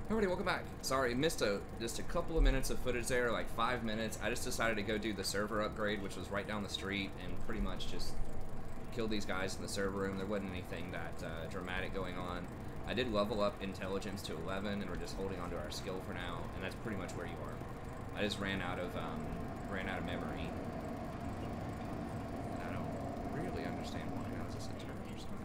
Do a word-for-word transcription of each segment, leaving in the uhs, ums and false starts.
Everybody, welcome back. Sorry, missed a just a couple of minutes of footage there, like five minutes. I just decided to go do the server upgrade, which was right down the street, and pretty much just killed these guys in the server room. There wasn't anything that uh, dramatic going on. I did level up intelligence to eleven, and we're just holding on to our skill for now, and that's pretty much where you are. I just ran out of um, ran out of memory. I don't really understand why. Now is this a turn or something?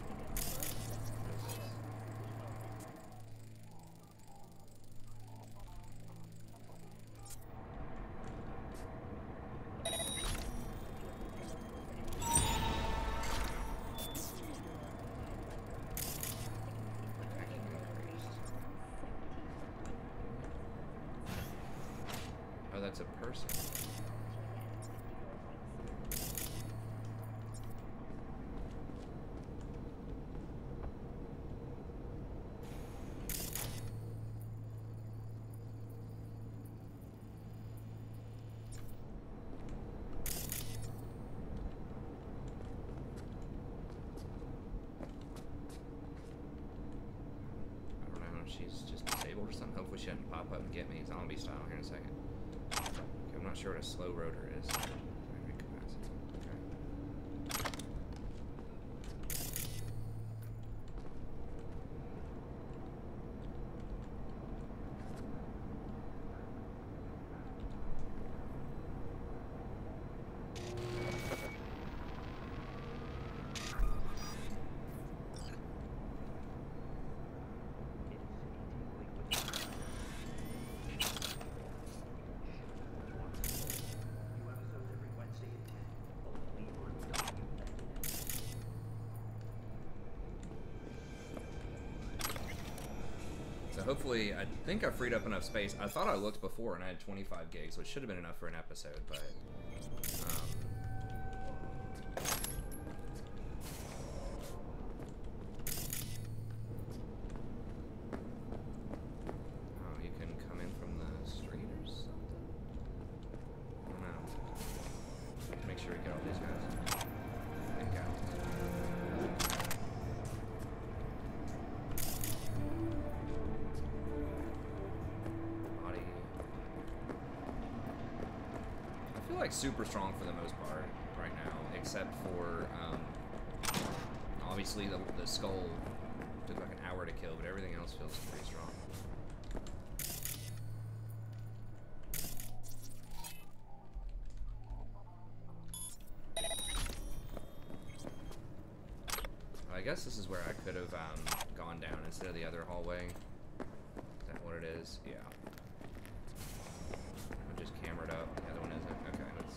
Oh, that's a person. I don't know if she's just disabled or something. Hopefully she doesn't pop up and get me zombie style here in a second. Okay, I'm not sure what a slow rotor is. Hopefully, I think I freed up enough space. I thought I looked before and I had twenty-five gigs, which should have been enough for an episode, but um, oh, you can come in from the street or something? I don't know. Make sure we get all these guys. Pick out. Like super strong for the most part right now, except for um, obviously the, the skull took like an hour to kill, but everything else feels pretty strong. I guess this is where I could have um, gone down instead of the other hallway. Is that what it is? Yeah. I'm just cambered up. The other one isn't. Okay, let's.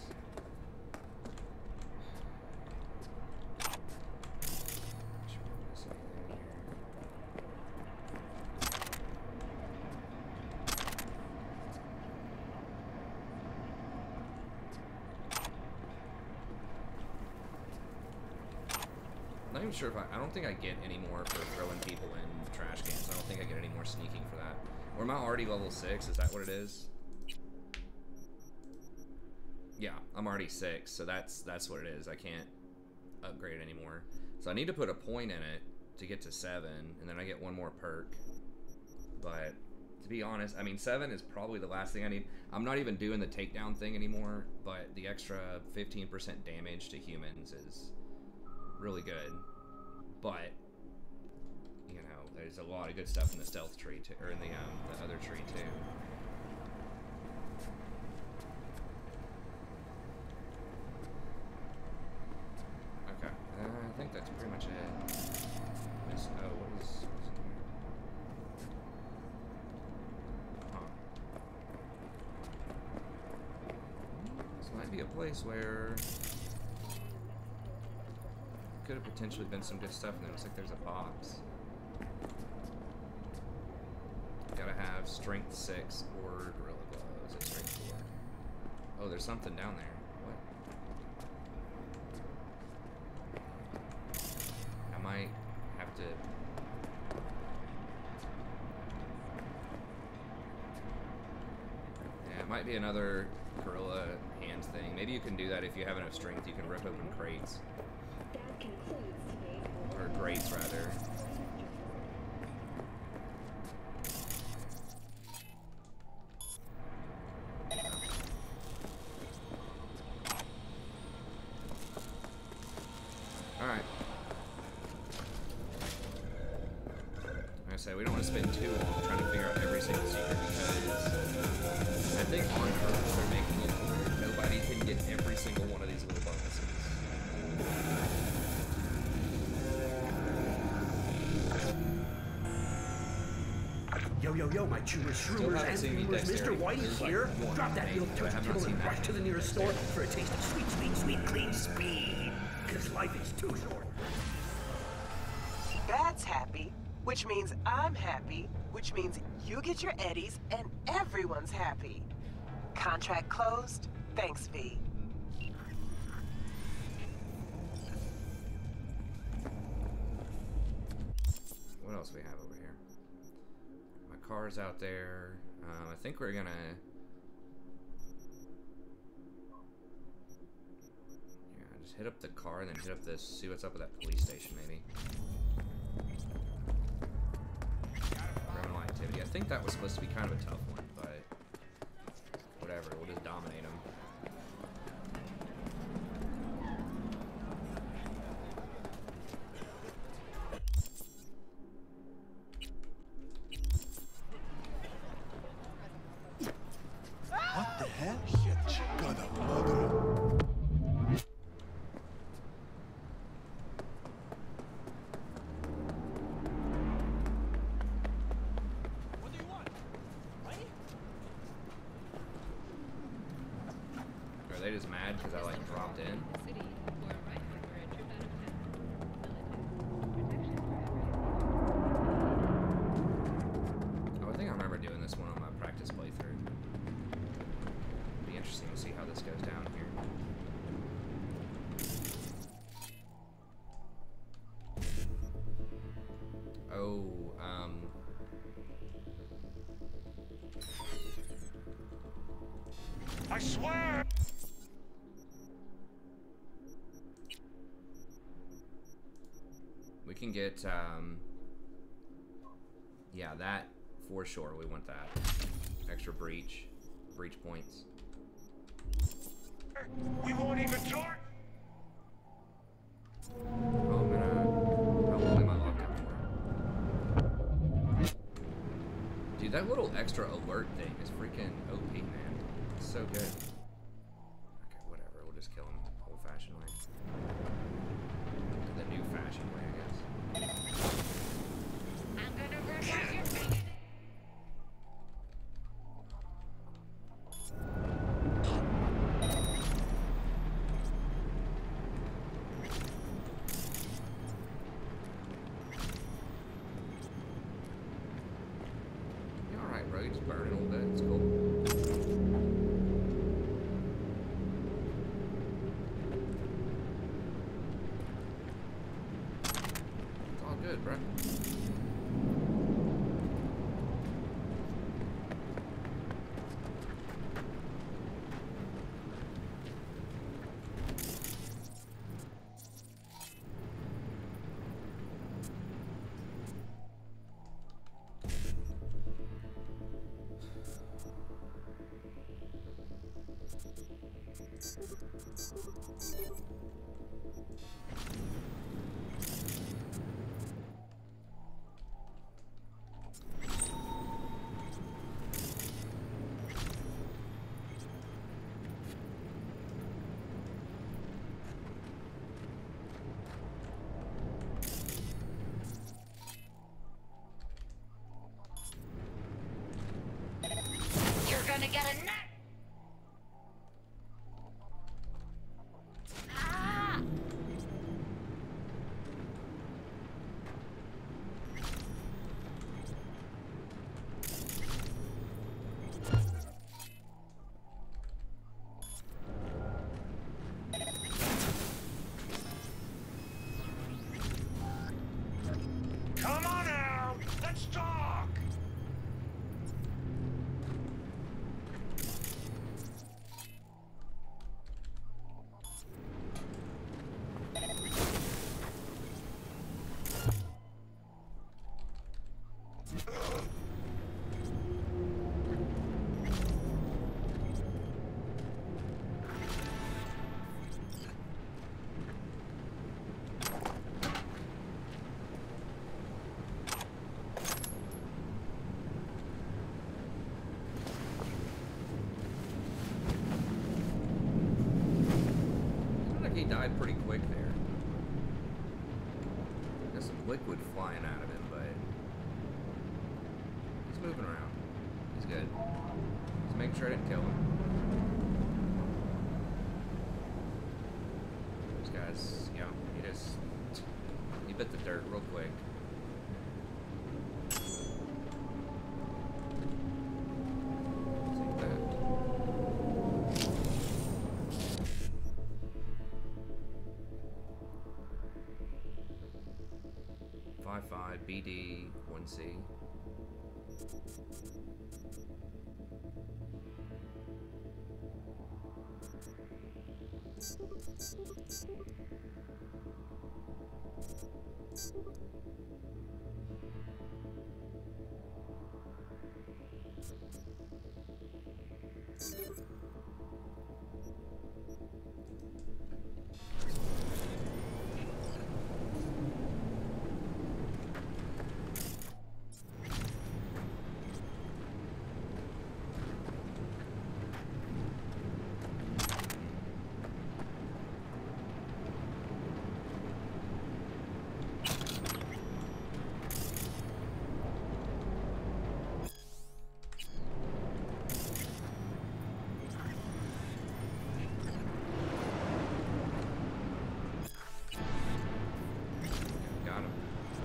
Not even sure if I. I don't think I get any more for throwing people in trash cans. I don't think I get any more sneaking for that. Or am I already level six? Is that what it is? Yeah, I'm already six, so that's that's what it is. I can't upgrade anymore. So I need to put a point in it to get to seven, and then I get one more perk. But to be honest, I mean, seven is probably the last thing I need. I'm not even doing the takedown thing anymore, but the extra fifteen percent damage to humans is really good. But you know, there's a lot of good stuff in the stealth tree too, or in the um, the other tree too. Okay, uh, I think that's pretty much it. This, oh, what is, what's in here? Huh. This might be a place where could have potentially been some good stuff, and it looks like there's a box. Gotta have strength six or gorilla glow. Is it strength four? Oh, there's something down there. What? I might have to. Yeah, it might be another gorilla hands thing. Maybe you can do that if you have enough strength. You can rip open crates. Or grates, rather. I said, we don't want to spend too long trying to figure out every single secret because I think on purpose they're making it where nobody can get every single one of these little bonuses. Yo, yo, yo, my chewers, shroomers, and viewers, Mister Whitey here. Like Drop that little touch kibble and rush to the nearest store for a taste of sweet, sweet, sweet, clean speed. Because life is too short. That's happy, which means I'm happy, which means you get your eddies and everyone's happy. Contract closed. Thanks, V. What else we have over here? My car's out there. Um, I think we're gonna... Yeah, just hit up the car and then hit up this, see what's up with that police station, maybe. Criminal activity. I think that was supposed to be kind of a tough one, but whatever, we'll just dominate them. What the hell? Shit, got a mother. What do you want? Money? Are they just mad because I like dropped in? Oh, I think I remember doing this one on my practice playthrough. Be interesting to see how this goes down here. Oh, um... I swear! We can get, um... yeah, that, for sure, we want that. Extra breach. Breach points. We won't even talk! Oh, man, uh, how long am I locked up for? Dude, that little extra alert thing is freaking O P, man. It's so good. Okay, whatever, we'll just kill him old-fashioned way. The new-fashioned way, I guess. I'm gonna brush out your face. You alright, bro? You just burning a little bit. It's cool. It's all good, bro. liquid flying out of him, but he's moving around. He's good. Just making sure I didn't kill him. Those guys, yeah, he just he bit the dirt real quick. Take that. five five B D one C. Got him.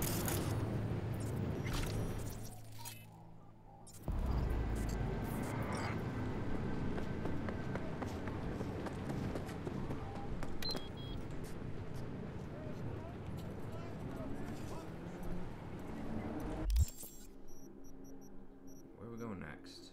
Where are we going next?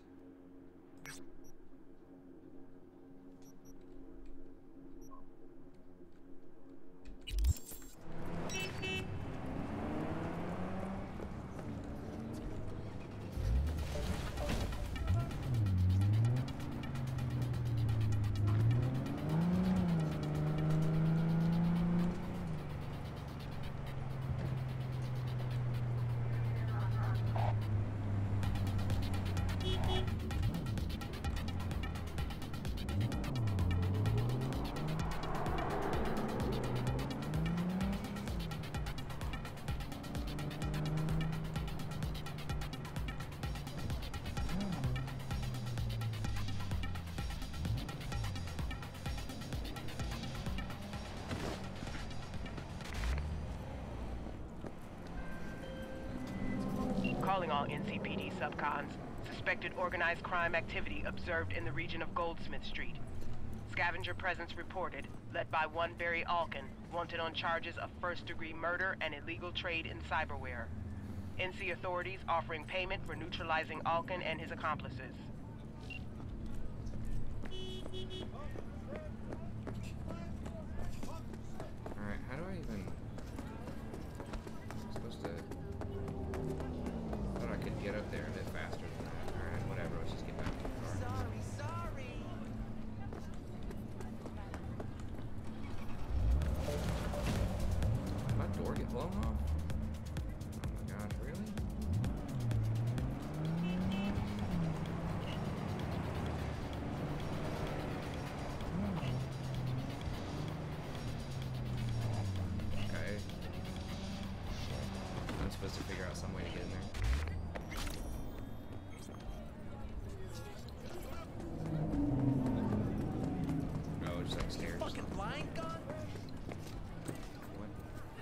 Calling all N C P D subcons. Suspected organized crime activity observed in the region of Goldsmith Street. Scavenger presence reported, led by one Barry Alkin, wanted on charges of first-degree murder and illegal trade in cyberware. N C authorities offering payment for neutralizing Alkin and his accomplices. Alright, how do I even... I'm supposed to... I thought I could get up there a bit faster than that. Alright, whatever, let's just get back in the car. Sorry, sorry. Did my door get blown off? Oh my gosh, really? Okay. I'm supposed to figure out some way to get in there. Oh, just like stairs. Fucking blind gun? What?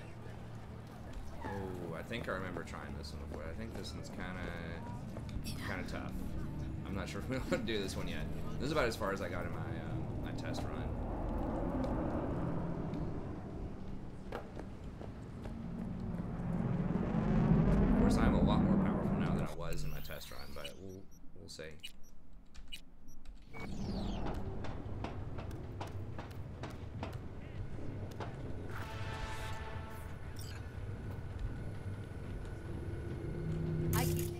Oh, I think I remember trying this one before. I think this one's kind of, kind of tough. I'm not sure if we want to do this one yet. This is about as far as I got in my uh, my test run. Of course, I'm a lot more powerful now than I was in my test run, but we'll we'll see. I keep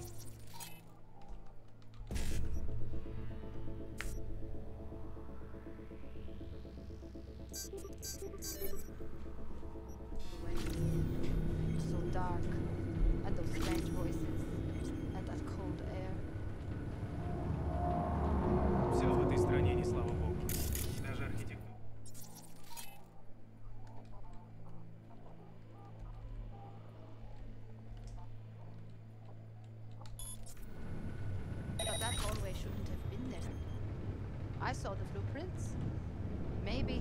so dark, and those strange voices, and that cold air. Все в этой стране не слава богу. I saw the blueprints. Maybe.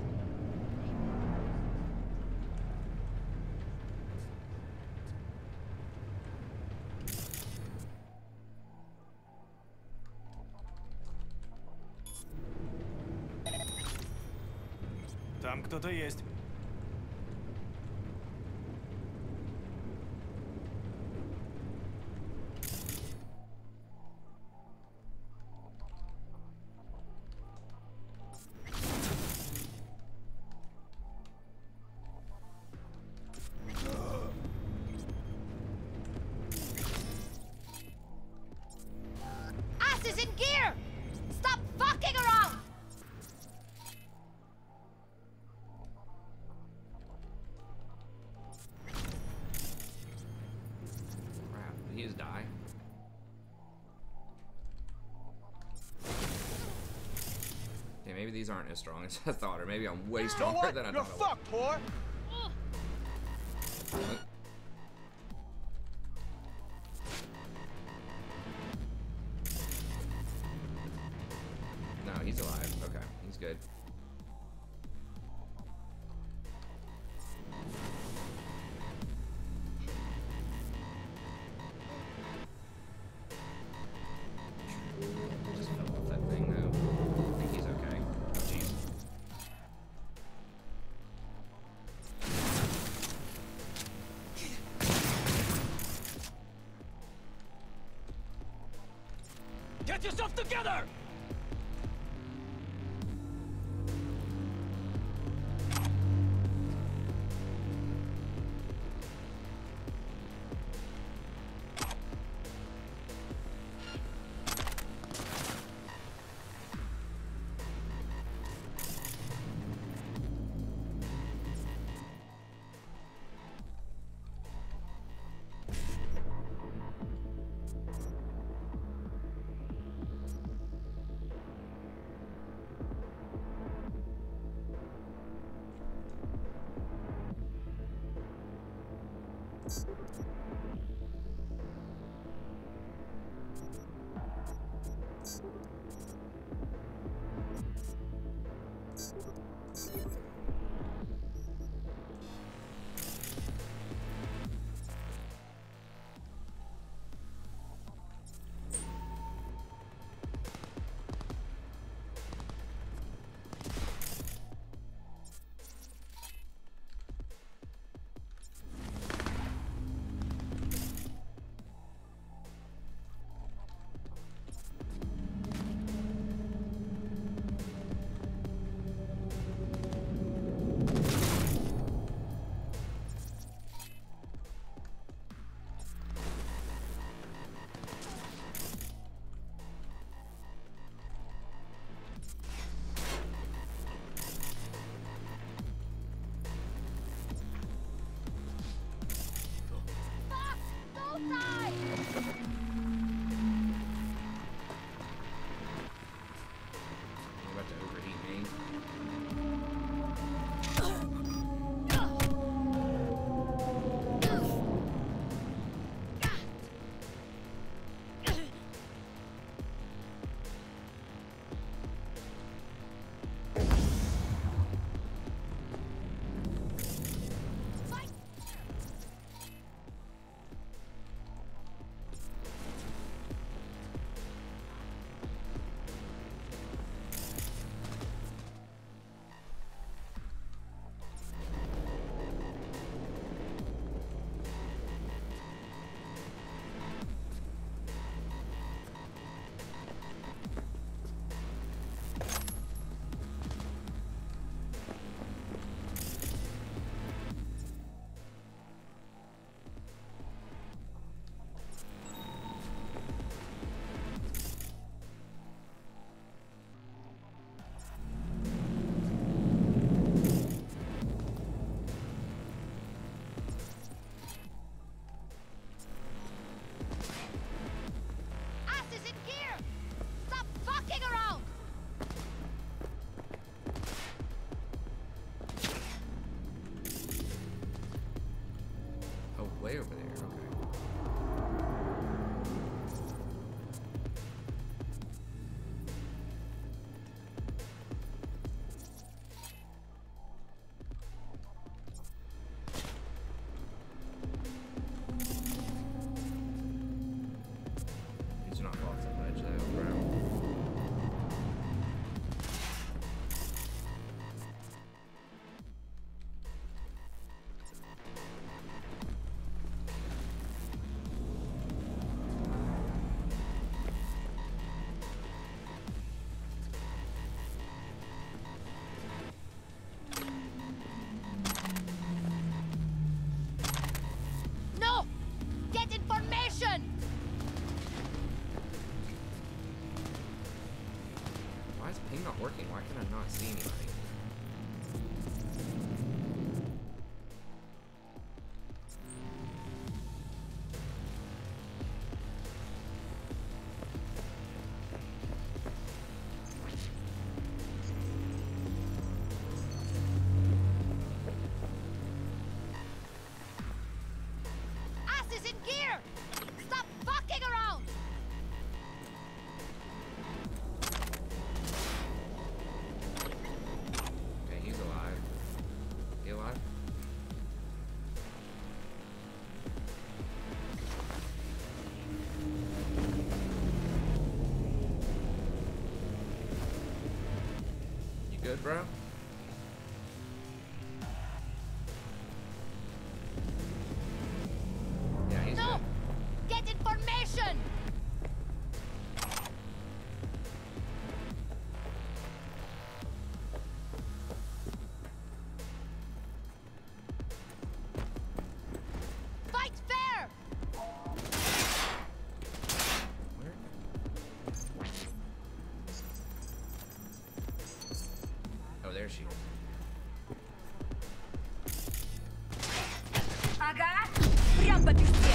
Там кто-то есть. Ass is in gear! Stop fucking around! Crap, did he just die? Okay, maybe these aren't as strong as I thought, or maybe I'm way stronger than I You're thought I fucked, whore! was. No, he's alive. Okay, he's good. Just fell off that thing though. I think he's okay. Oh jeez. Get yourself together! not working? Why can I not see anybody? Asses in gear! Stop fucking around! Okay, he's alive. He alive? You good, bro? Yeah, he's No! good. Get information! Fight fair! Where? Oh, there she is. Ага! Прям по пизде!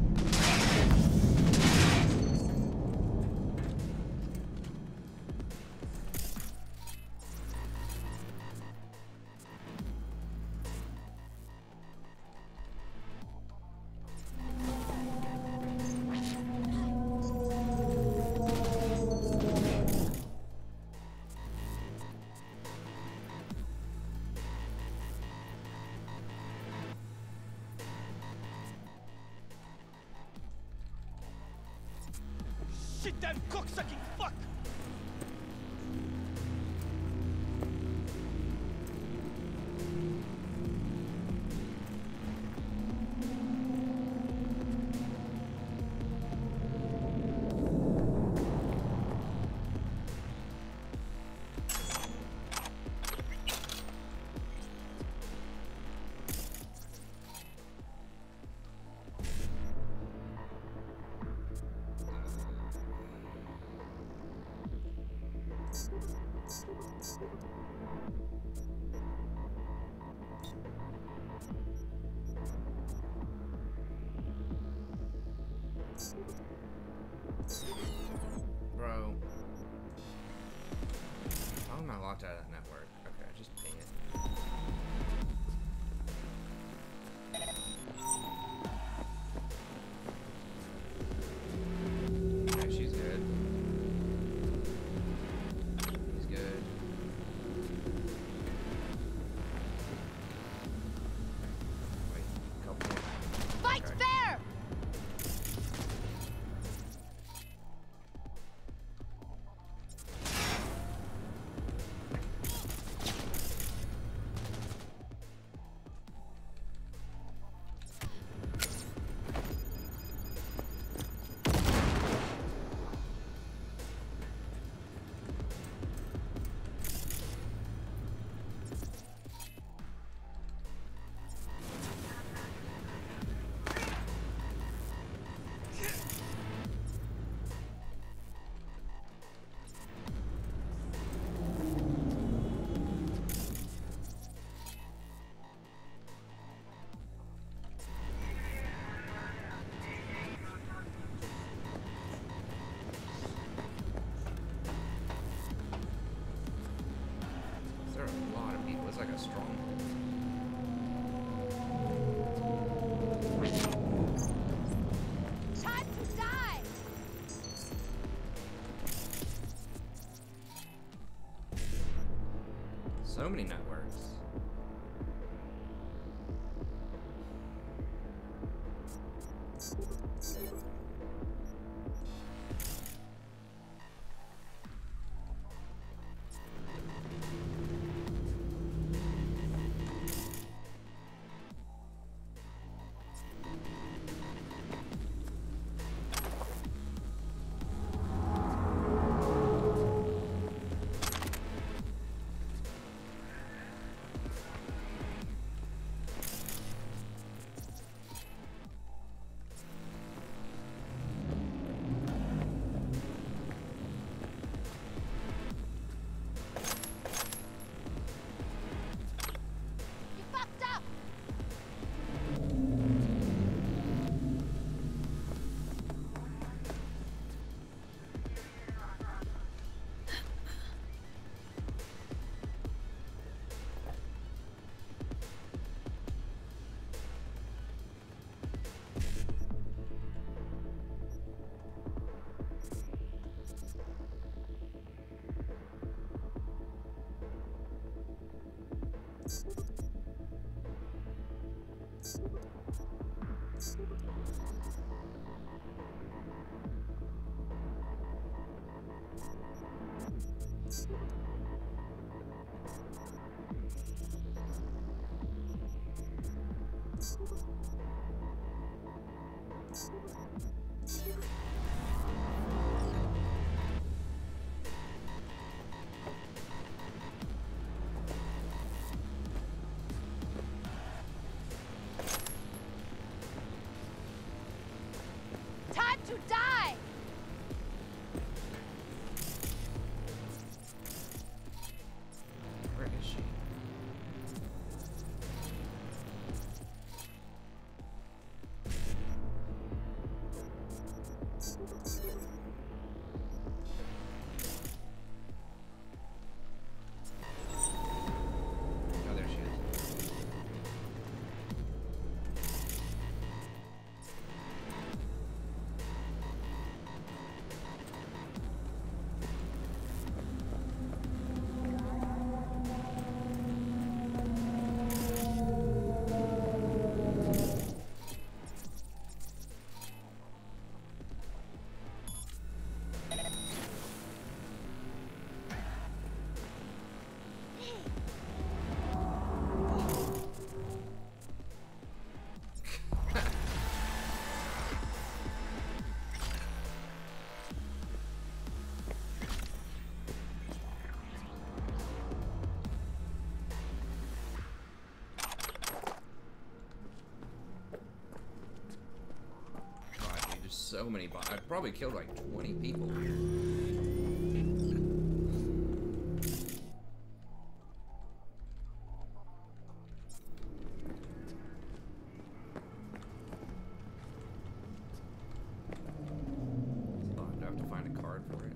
Shit, damn cocksucking fuck! Bro. How am I locked out of that network? Okay, just ping it. Okay, she's good. He's good. Wait, couple more. Fight Okay. fair! There are a lot of people. It's like a strong. Time to die! So many networks. you die! Where is she? Oh, there she is. God, dude, there's so many bots. I've probably killed like twenty people here. Oh, do I have to find a card for it?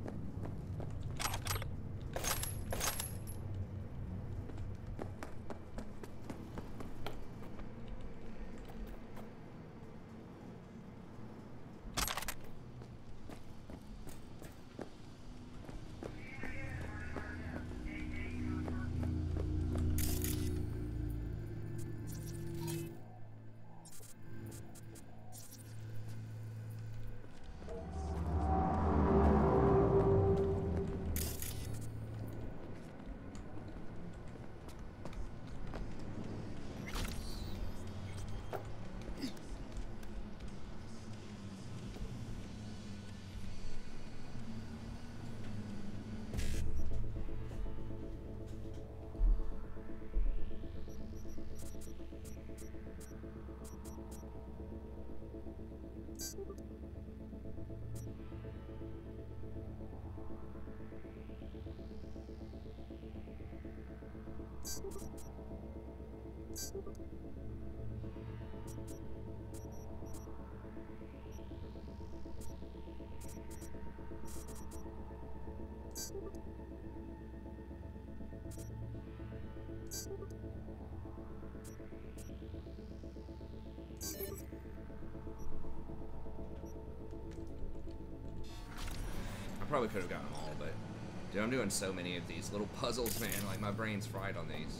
I probably could have gotten them all, but dude, I'm doing so many of these little puzzles, man. Like, my brain's fried on these.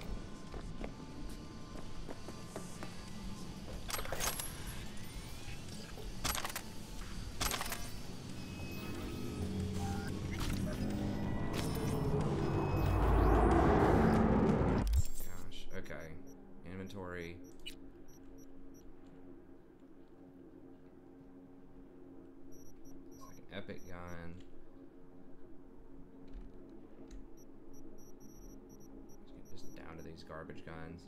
Gosh, okay. Inventory. It's like an epic gun. Just down to these garbage guns.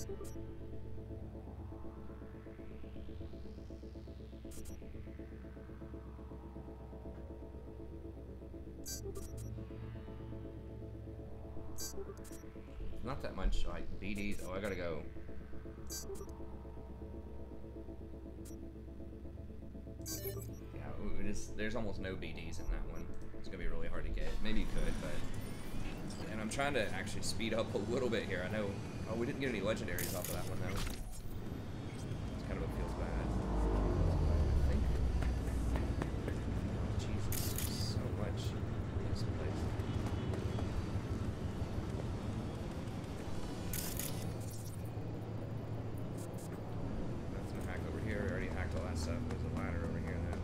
Not that much like B Ds. Oh, I gotta go. Yeah, it is, there's almost no B Ds in that one. It's gonna be really hard to get. Maybe you could, but... And I'm trying to actually speed up a little bit here. I know... Oh, we didn't get any legendaries off of that one, though. It's kind of what feels bad. I think... Jesus, there's so much in this place. That's gonna hack over here. We already hacked all that stuff. There's a ladder over here, though.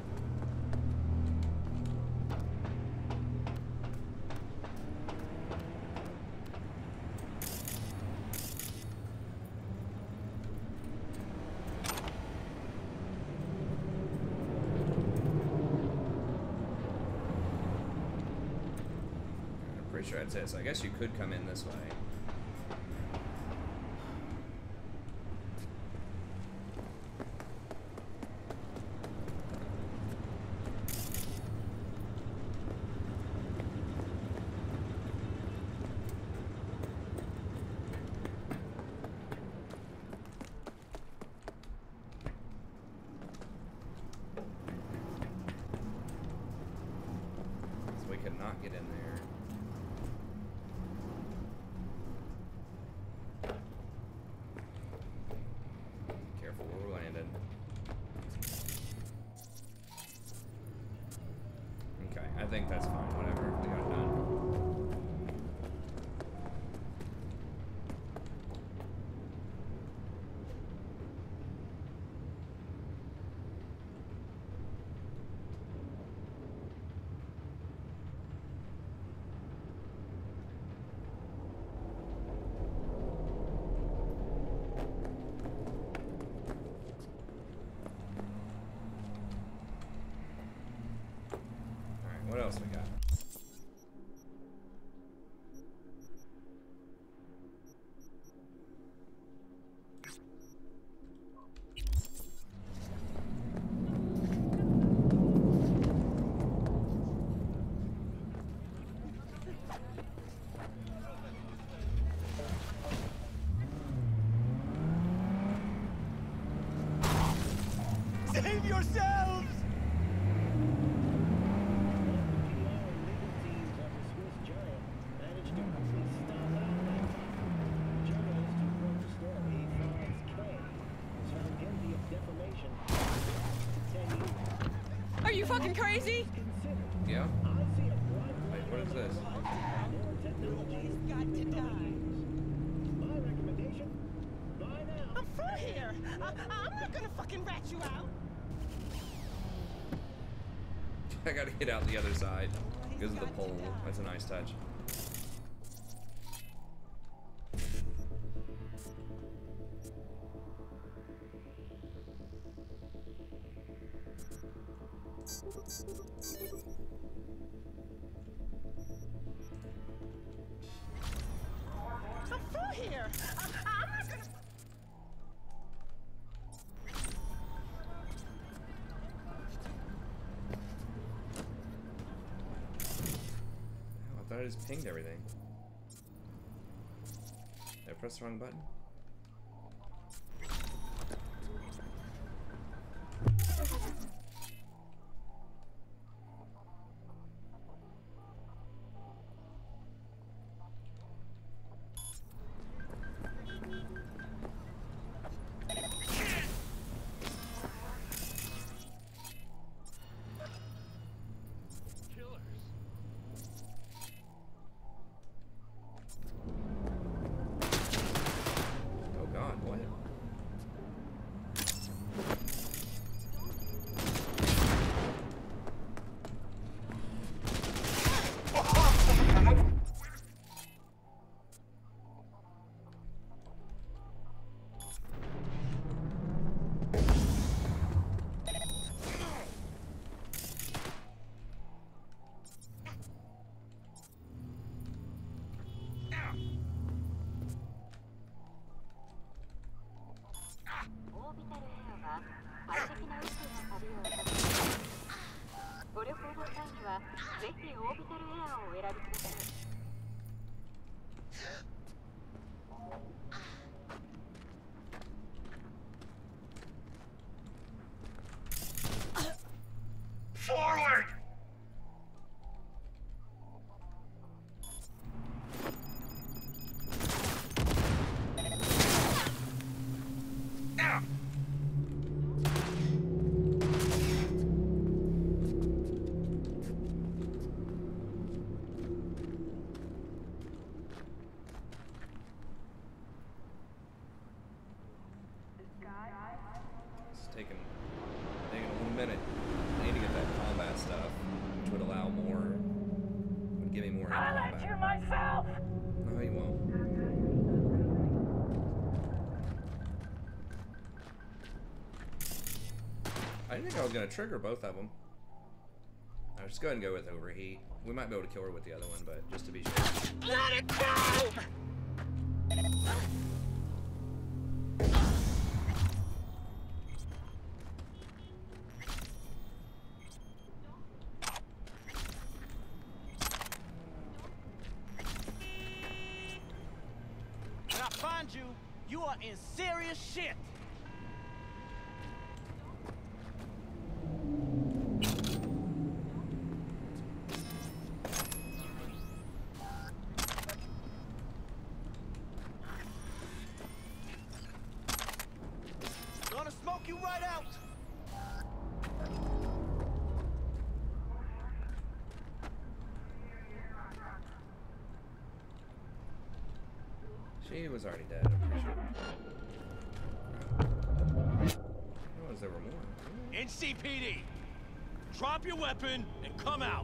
Pretty sure that's it. So I guess you could come in this way. So we could not get in there. I think that's fine, whatever. We got it done. What else we got? Save yourselves! Are you fucking crazy? Yeah? Wait, what is this? He's got to die. I'm through here. I I'm not gonna fucking rat you out. I gotta get out the other side because of the pole. That's a nice touch. I'm through here. I I'm not gonna. Oh, I thought I just pinged everything. Did I press the wrong button? Forward! It's taking, taking a little minute. I need to get that combat stuff, which would allow more, would give me more in combat. I'll you myself! No, you won't. I didn't think I was going to trigger both of them. I'll just go ahead and go with overheat. We might be able to kill her with the other one, but just to be sure. Let it go! When I find you, you are in serious shit. Gonna smoke you right out. She was already dead, I'm pretty sure. Oh, is there more? N C P D, drop your weapon and come out.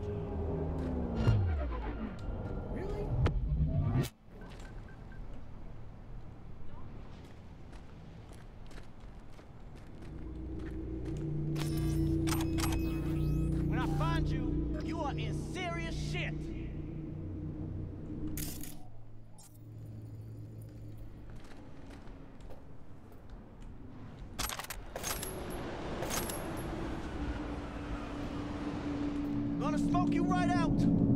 Really? When I find you, you are in serious shit. Gonna smoke you right out.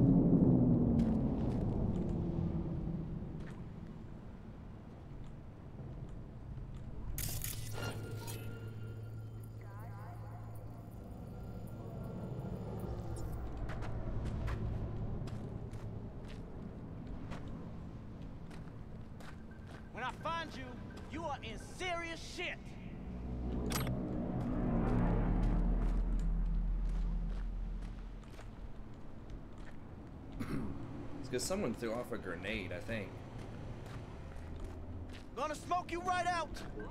When I find you, you are in serious shit. It's because someone threw off a grenade, I think. Gonna smoke you right out.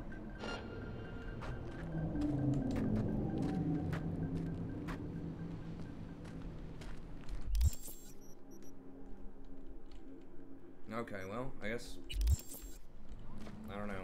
Okay, well, I guess... I don't know.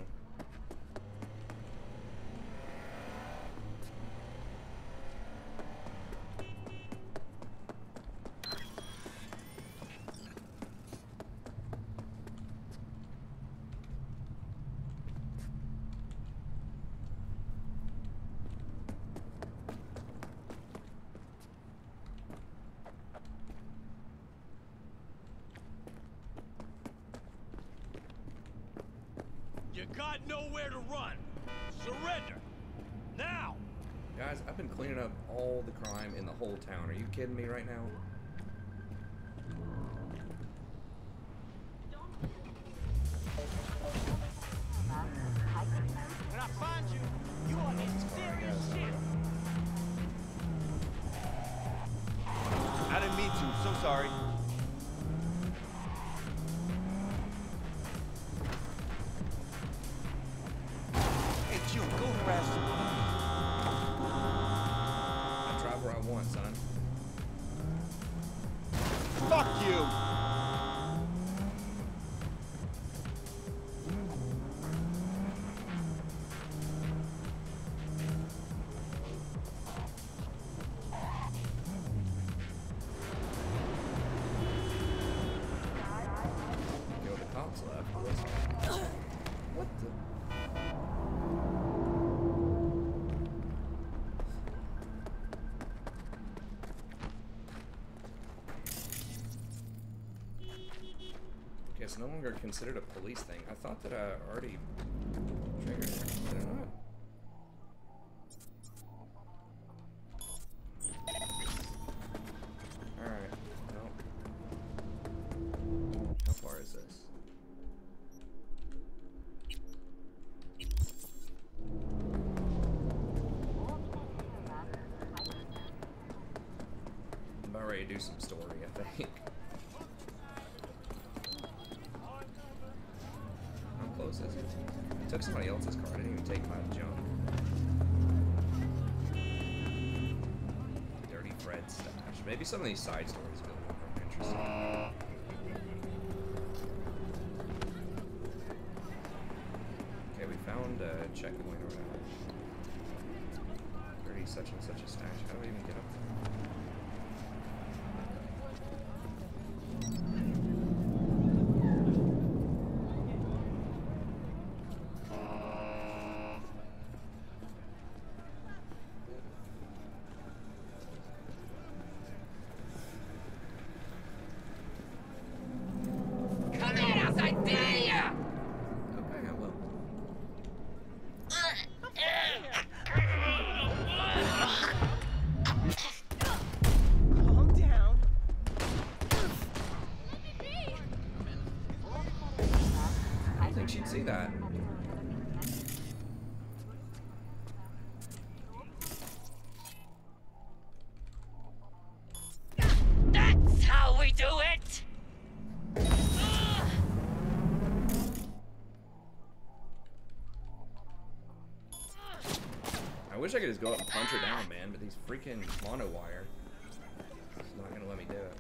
You got nowhere to run. Surrender. Now! Guys, I've been cleaning up all the crime in the whole town. Are you kidding me right now? When I find you, you are in serious shit. I didn't mean to. So sorry. Hey, June, go harass him. I drive where I want, son. it's no longer considered a police thing. I thought that I already triggered it. Did I not? Alright. Well. How far is this? I'm about ready to do some story, I think. How close is it? I took somebody else's car. I didn't even take my junk. Dirty Fred stash. Maybe some of these side stories will be a little more interesting. Okay, we found a checkpoint or whatever. Dirty such and such a stash. How do I even get up there? I wish I could just go up and punch her down, man, but these freaking monowire is not gonna let me do it.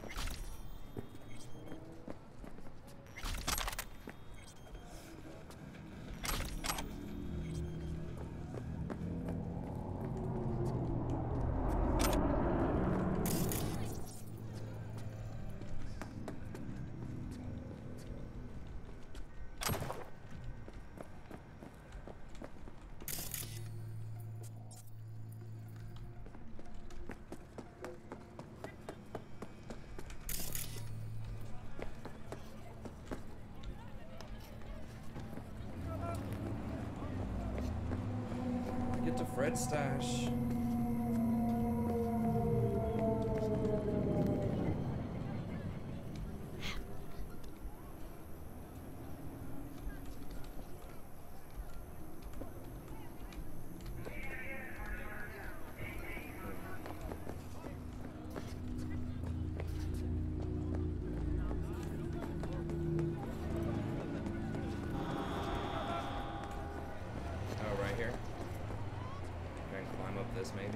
Get to Fred's stash. Maybe.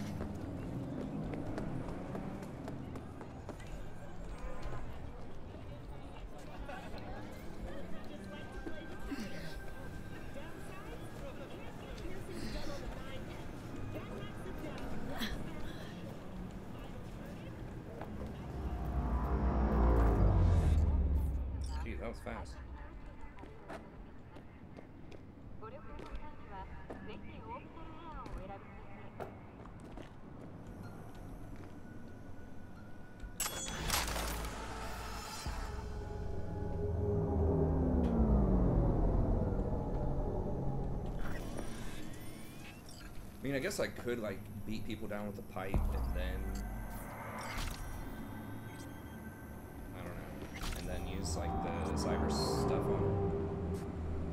Gee, that was fast. I mean, I guess I could, like, beat people down with a pipe and then... I don't know. And then use, like, the cyber stuff on them.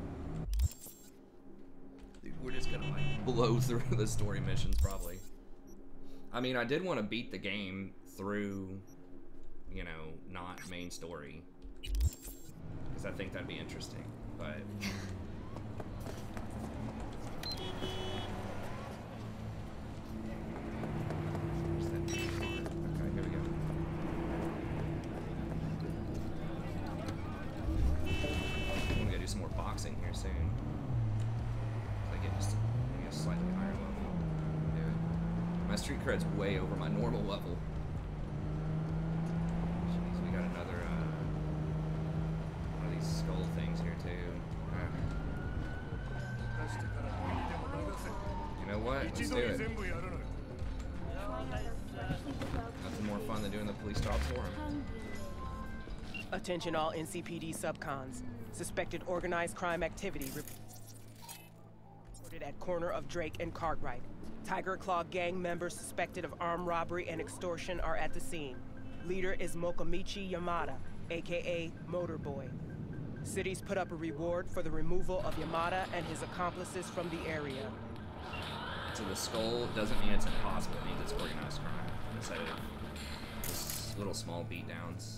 Dude, we're just gonna, like, blow through the story missions, probably. I mean, I did want to beat the game through, you know, not main story. Because I think that'd be interesting, but... here soon. So I get just maybe a slightly higher level. Do it. My street cred's way over my normal level. Jeez, we got another uh, one of these skull things here too. Uh, you know what? Let's do it. Nothing more fun than doing the police jobs for him. Attention all N C P D subcons. Suspected organized crime activity reported at corner of Drake and Cartwright. Tiger Claw gang members suspected of armed robbery and extortion are at the scene. Leader is Mokomichi Yamada, aka Motorboy. City's put up a reward for the removal of Yamada and his accomplices from the area. So the skull doesn't mean it's impossible, it means it's organized crime. Instead of just little small beatdowns.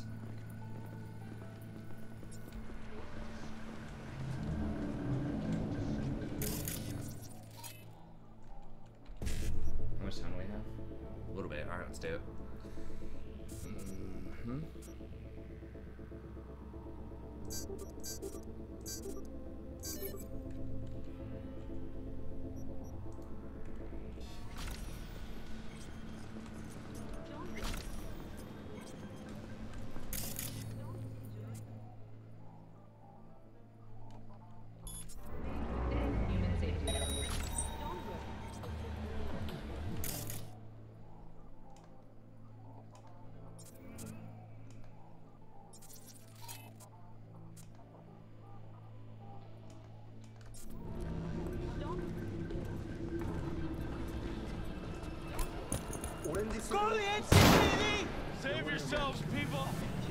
How much time do we have? A little bit. Alright, let's do it. Mm-hmm. Go to the N C P D! Save yourselves, people!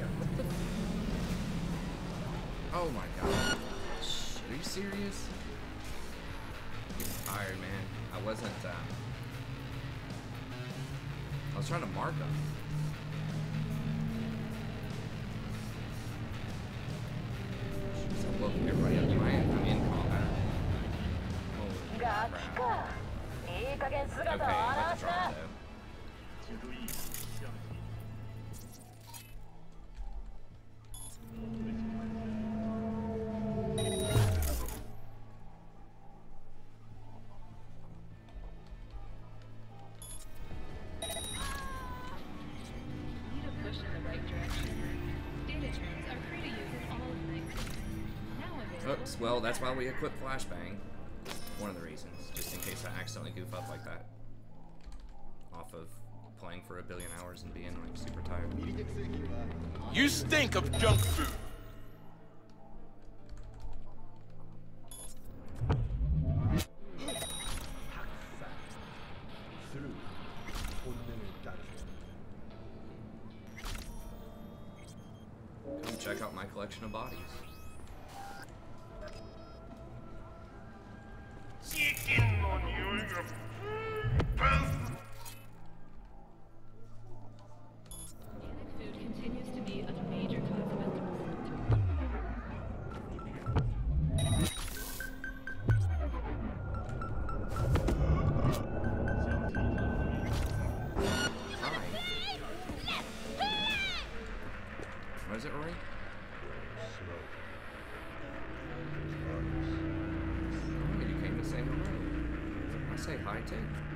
Oh my god. Shit, are you serious? I'm getting tired, man. I wasn't, uh... I was trying to mark them. So I'm woken everybody up. I'm in, I'm in combat. Holy crap. Okay, I'm about to drop though. Oops, well, that's why we equip Flashbang. One of the reasons, just in case I accidentally goof up like that. Off of playing for a billion hours and being like super tired. You stink of junk food! Come check out my collection of bodies. Food continues to be a major cause of Hi. What is it, Rory? Oh, you came to say hello. I say hi too.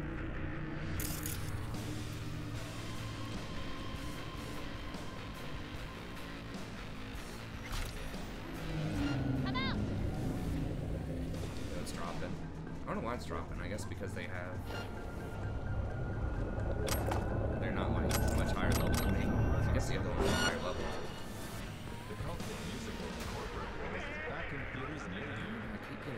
It's dropping. I don't know why it's dropping. I guess because they have... They're not like much higher level than me. I guess the other one's higher level. The Corpo musical Corpo is back in theaters near you. I keep getting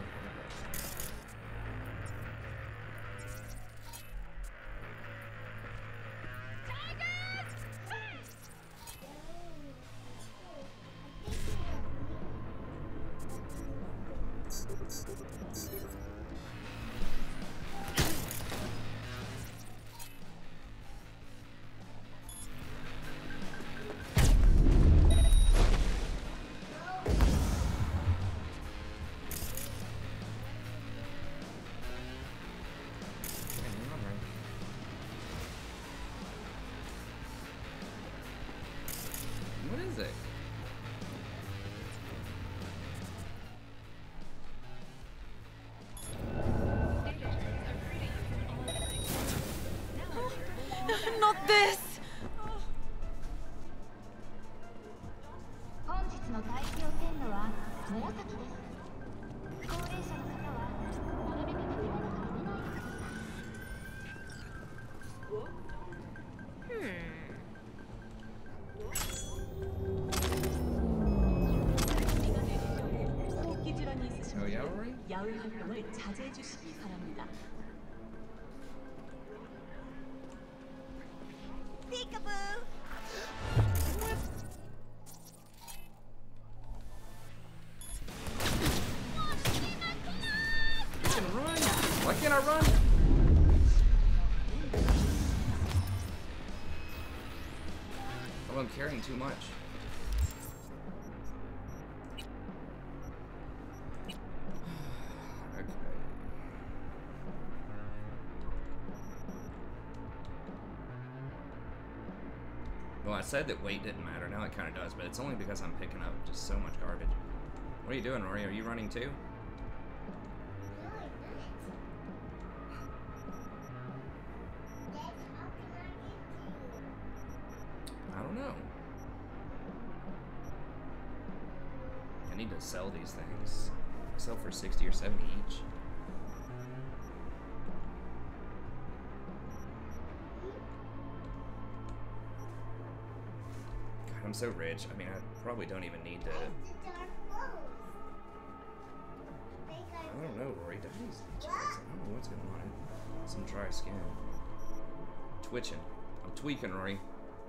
What is it? Not this! go, Rory? 야외 활동을 자제해 주시기 바랍니다. Peekaboo! You can run! Why can't I run? Oh, I'm carrying too much. Okay. Well, I said that weight didn't matter. Now it kind of does, but it's only because I'm picking up just so much garbage. What are you doing, Rory? Are you running too? I don't know. I need to sell these things. Sell for sixty or seventy each. God, I'm so rich. I mean, I probably don't even need to. I don't know, Rory. Daddy's I don't know what's going on. Some dry skin. Twitching. I'm tweaking, Rory.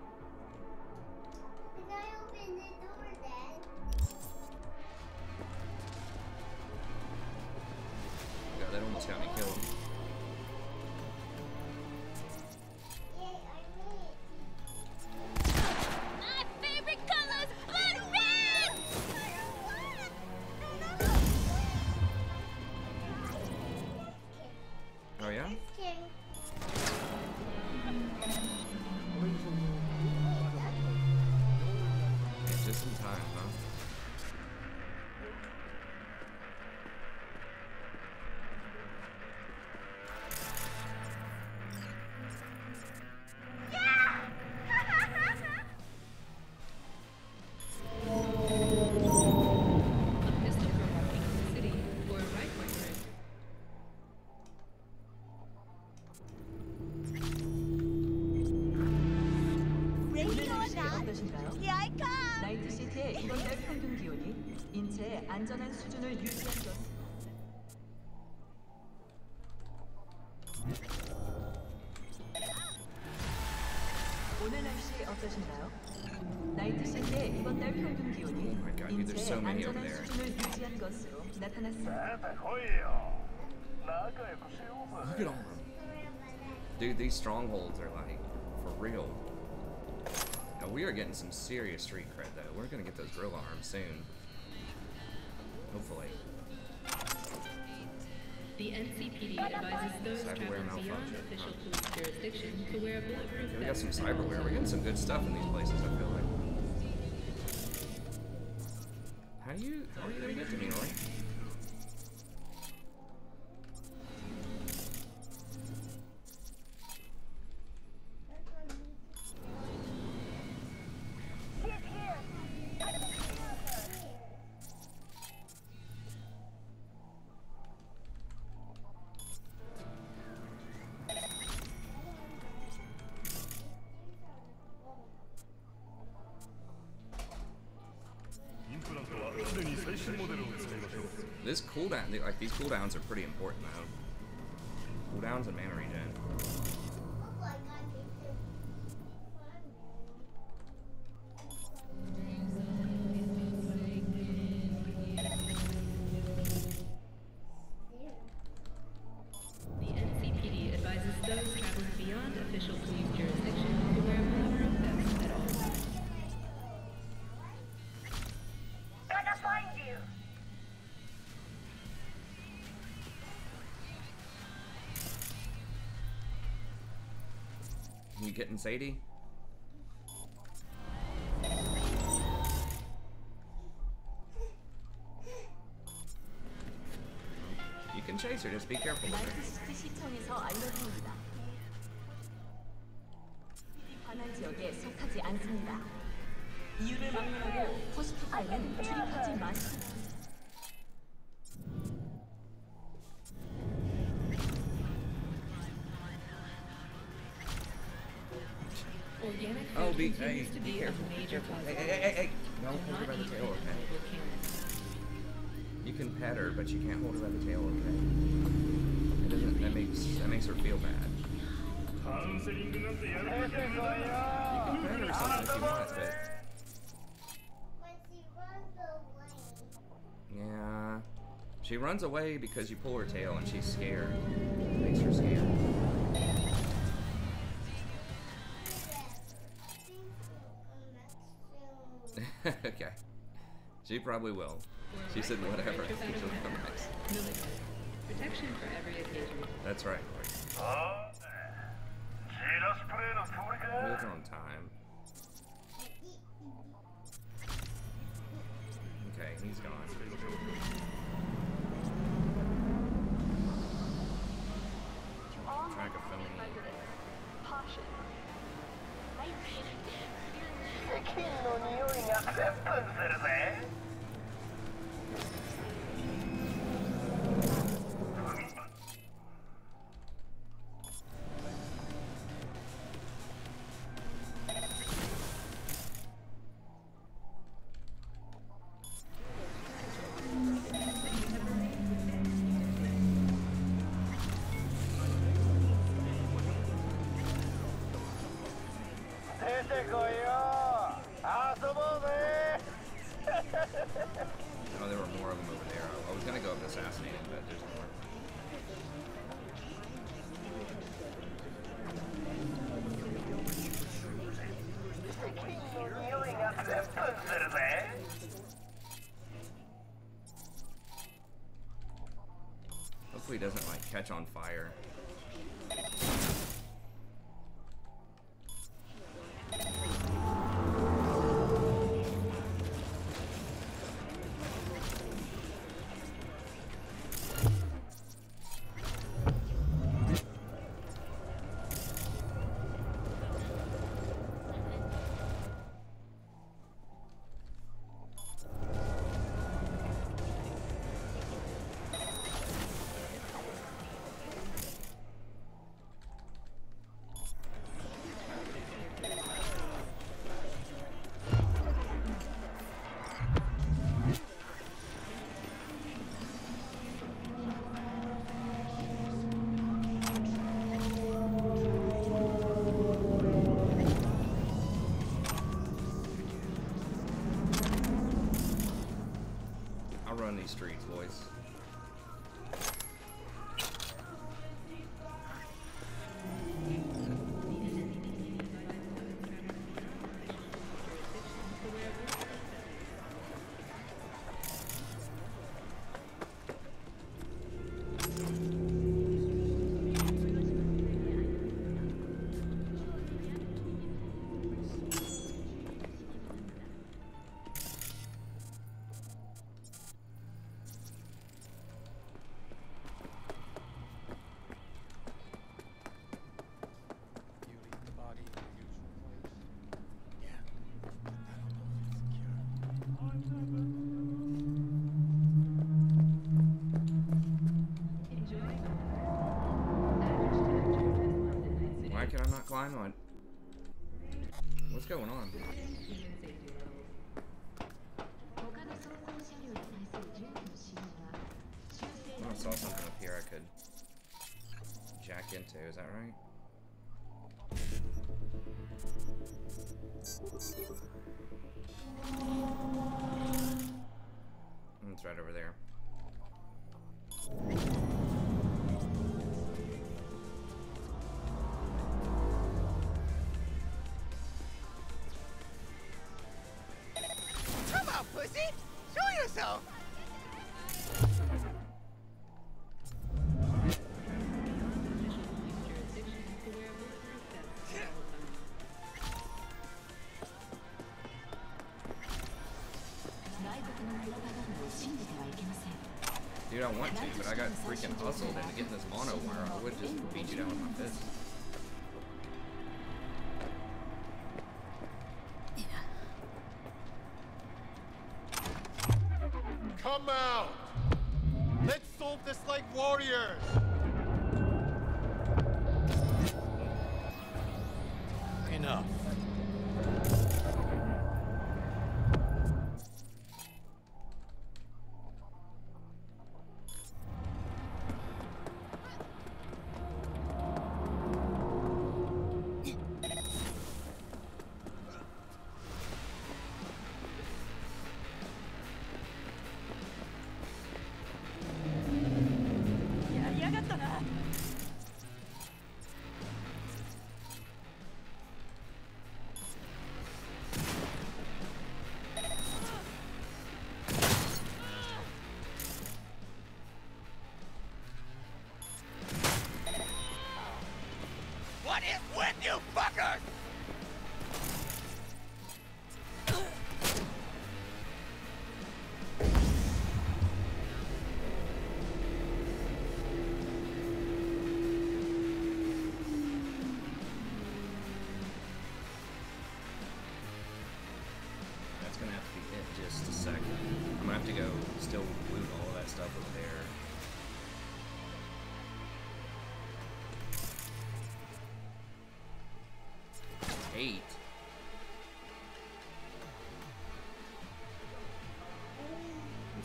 God, that almost got me killed. My favorite colors, blood red! Oh yeah? Yeah, just in time, huh? 나이트시티의 이번 달 평균 기온이 인체의 안전한 수준을 유지한 것. 오늘 날씨 어떠신가요? 나이트시티의 이번 달 평균 기온이 인체의 안전한 수준을 유지한 것으로 나타났습니다. Look at all of them. Dude, these strongholds are like, for real. Now we are getting some serious street cred though. We're gonna get those drill arms soon. Hopefully. The N C P D advises those traveling beyond official police jurisdiction to wear a bulletproof vest. We got some cyberware. We're getting some good stuff in these places, I feel like. How do you, how are you gonna get to me, Roy? This cooldown, like these cooldowns are pretty important though. Cooldowns and mana regen. The N C P D advises those traveling beyond official police jurisdiction to wear a bulletproof vest at all times. Gonna find you! You getting Sadie? You can chase her, just be careful with her. 나이트시티 시청에서 알려드립니다. 관할 지역에 속하지 않습니다. 이유를 막론하고 호스피탈에는 출입하지 마십시오. Oh, be, hey, be careful, be careful. Hey, hey, hey, hey, hey. No, hold her by the tail, okay? You can pet her, but you can't hold her by the tail, okay? It doesn't, that makes, that makes her feel bad. You can pet her or something if you want, but... Yeah... She runs away because you pull her tail and she's scared. It makes her scared. Okay. She probably will. She said whatever. I think she'll come next. Protection for every occasion. That's right. Move on time. Okay, he's gone. Track of filming. Oh, there were more of them over there. I was gonna go up and assassinate him, but there's more. Hopefully he doesn't like catch on fire. Run these streets, boys. Why can I not climb on? What's going on? I saw something up here I could jack into, is that right? It's right over there. Come on, pussy! Show yourself! Dude, I want to, but I got freaking hustled into getting this mono wire. I would just beat you down with my fist. Come out! Let's solve this like warriors! Enough.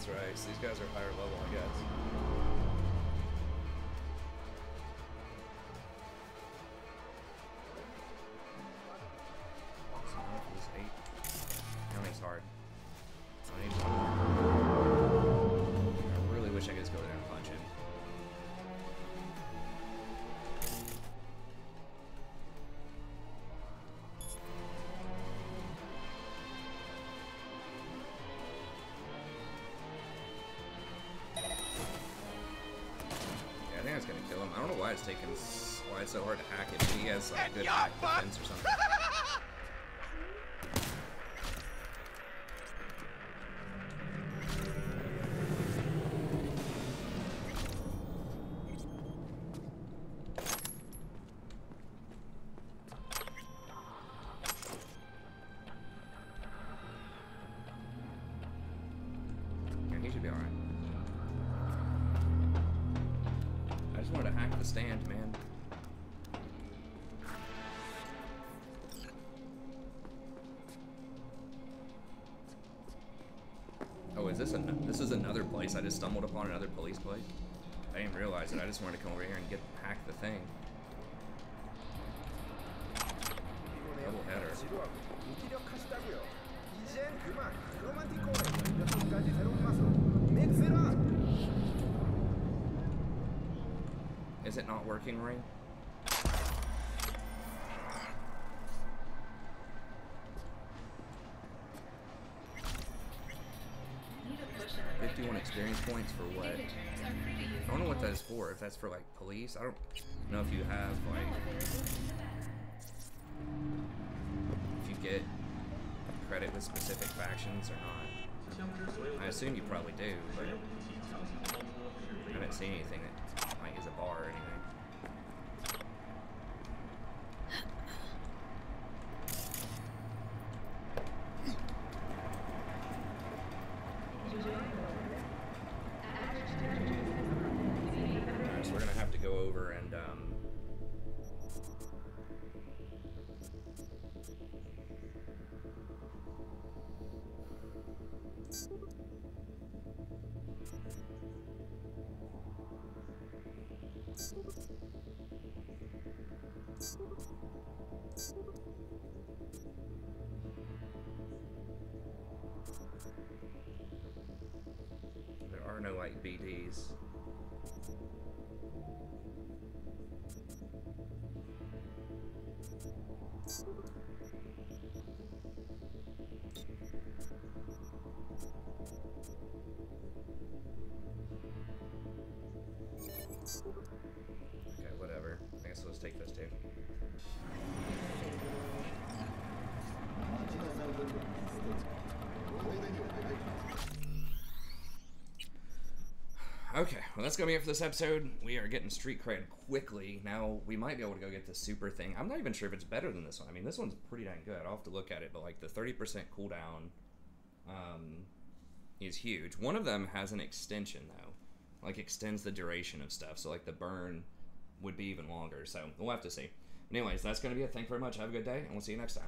That's right. So these guys are higher level, I guess. So now for this eight. Counting's hard. I need one more. I really wish I could just go there and punch him. Yeah, I think that's gonna kill him. I don't know why it's taking, s- why it's so hard to hack it. Maybe he has like good hack defense or something. He should be alright. I just wanted to hack the stand, man. Oh, is this a this is another place? I just stumbled upon another police place. I didn't realize it. I just wanted to come over here and get hack the thing. Double header. Is it not working, Ray? fifty-one experience points for what? I don't know what that is for. If that's for like police, I don't know if you have like if you get credit with specific factions or not. I assume you probably do, but I haven't seen anything that like is a bar or anything. Alright, so we're gonna have to go over and um there are no like B Ds. Okay, whatever. I guess let's take this too. Okay, well that's gonna be it for this episode. We are getting street cred quickly. Now we might be able to go get the super thing. I'm not even sure if it's better than this one. I mean, this one's pretty dang good. I'll have to look at it, but like the thirty percent cooldown um, is huge. One of them has an extension though, like extends the duration of stuff. So like the burn would be even longer. So we'll have to see. Anyways, that's gonna be it. Thank you very much. Have a good day, and we'll see you next time.